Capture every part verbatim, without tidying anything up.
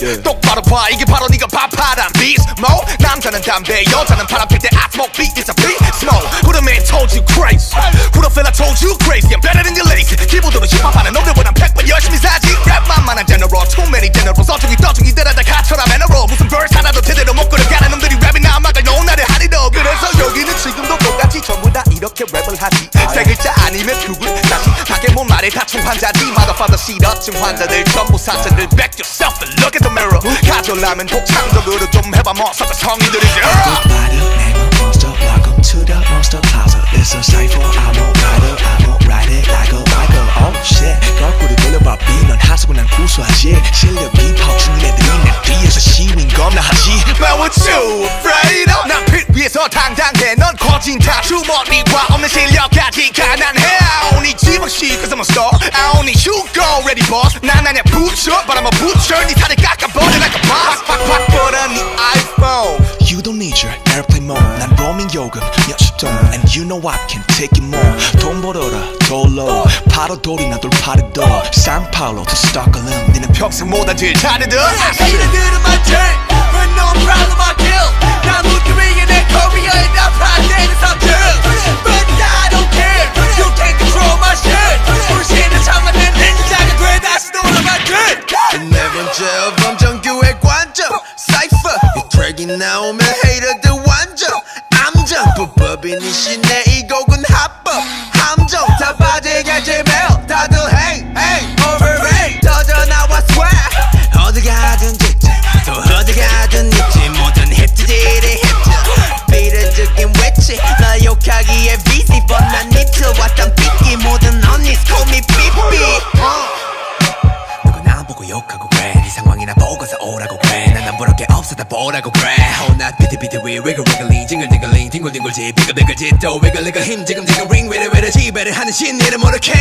yeah. 똑바로 봐 이게 바로 네가 밥하란 beast mode. 남자는 담배 여자는 바람 필 때 I smoke beat is a beast mode. Who the man told you crazy? Who the fella told you crazy? I'm better than your lazy. 기본으로 힙합하는 놈들보단 백 번 열심히 살지. 랩만만한 general too many generals. 어중이 떠중이 들어다 가처럼 애너로 무슨 verse 하나도 제대로 못 끌어가는 놈들이 랩이나 음악을 놓은 나를 하리도. 그래서 여기는 지금도 똑같이 전부 다 이렇게 랩을 하지. 세 글자 아니면 죽을 다시 밖에 못 말해 다충 환자지. Motherfucker 시러증 환자들 전부 사자들. Back yourself and look at the mirror. 가져라면 독창적으로 좀 해봐 뭐 섞어 성인들이지. Monster, welcome to the monster closet. It's a cipher. I won't write it, I won't write it like a like a oh shit. 거꾸로 돌려봐 B 넌 하수고 난 구수하지. 실력이 파워치는 애들이 내 뒤에서 시윈 겁나 하지. But what you afraid of? 난 빛 위에서 당당해. 넌 거진 다 주머니와 없는 실력까지 가난해. I only 지방시 cause I'm a star. I only you go ready boss. 난 아냐 butcher but I'm a butcher. 네 살을 깎아버려 like a boss. 팍팍팍 뻗어 네 iPhone. You don't need your airplane mode. 난 roaming 요금 몇십 돈. And you know I can take it more. 돈 벌어라 돌로 바로 돌이나 돌파리도. 상파울로 to 스톡홀름. 니는 평생 못한 제일 잘해도. Hater들은 많지 but no problem I kill. 난 우트리에 내 커리어에 나 파대는 삼촌. But I don't care. You can't control my shit. 불신을 참아낸 닌자가 돼 다시 돌아갈게. 네 번째 앨범 정규의 관점 Cypher 이 트랙이 나오면 헤이터들 완전 암정 불법인 이 시내 이 곡은 합법 함정 다 빠지게 제멜 다들 hey hey overrate 터져 나와 swag 어디 가든 짓지 또 어디 가든 있지 모든 힙들이 힙들 비례적인 위치 나 욕하기에 busy but 난 미쳐왔던 삐끼 모든 언니's call me 삐삐 누구나 보고 욕하고 그래 네 상황이나 보고서 오라고 그래 난 안 부러울 게 없어 다 보라고 그래 혼나 비트비트 위 wiggle wiggling 징글징글링 뒹굴뒹굴지 비글비글지 또 위글리글 힘 지금 지금 ring 위를 위를 지배를 하는 신이를 모르게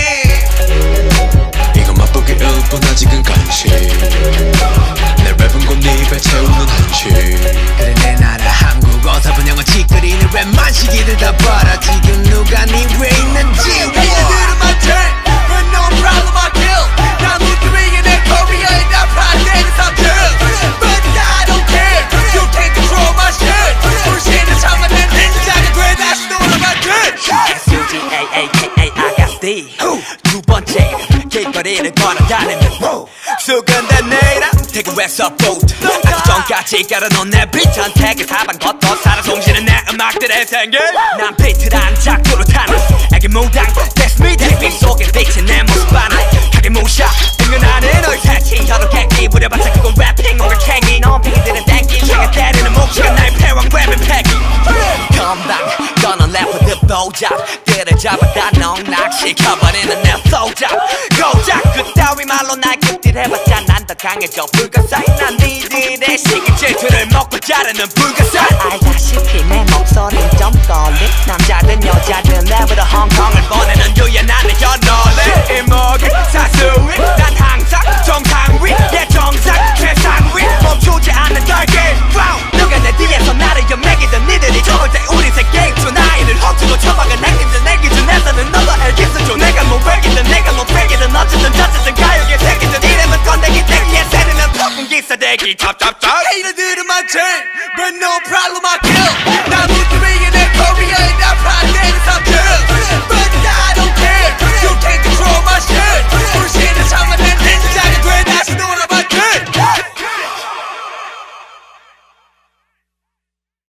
이건 맛보기 일뿐 아직은 간식 내 랩은 곧 네 입에 채우는 한식 그래 내 나라 한국 어서 분영어 찌끄리는 랩만 시기들 다 봐라 지금 누가 네 위에 있는지 Hater들은 많지 but no problem I kill. 난 우트리에 내 커리어에 나 파대는 삼촌. But I don't care. You can't control my shit. 불신을 참아낸 닌자가 돼 다시 돌아갈게. S U G A A K A I got D 두 번째 길거리를 걸어다니는 수근된 내일아 태국에서 보트 아주 전까지 깔아놓은 내 비트한 택을 사방 걷어 살아 숨쉬는 내 음악들의 생길 난 비트란 작두로 타는 애기 무당 That's me 택빛 속에 비친 내 모습 하나 하게 무셔 은근하는 너의 사치 혀로 객기 부려봤자 그건 래핑 뭔가 캥이 넌 핑이들은 땡기 내가 때리는 몫이가 나의 패왕 랩의 패기 건방 너는 래퍼들 보잡 때를 잡아다 넉락시켜버리는 내 flow 잡 고작 그따위 말로 날 급딜해봤자 난 더 강해져 불가사의 난 니들의 시기 질투를 먹고 자르는 불가사의 알다시피 내 목소린 좀 걸리 남자든 여자든 랩으로 홍콩을 보내는 유연한 내 연노래 이목이 사수위 난 항상 정상 위 예 정상 최상 위 멈추지 않는 달기 누가 내 뒤에서 나를 연맥이든 니들이 좋을 때 우리 새 게임 중 나이를 헛주고 처박은 행님들 내 기준에서는 너도 알겠어 줘 내가 뭐 외기든 내가 뭐 패기든 어쨌든 저쨌든 가요계 새끼든 이름은 건데기 땡기에 새르는 폭풍 기사대기 탑탑탑 Hater들은 많지 but no problem I kill.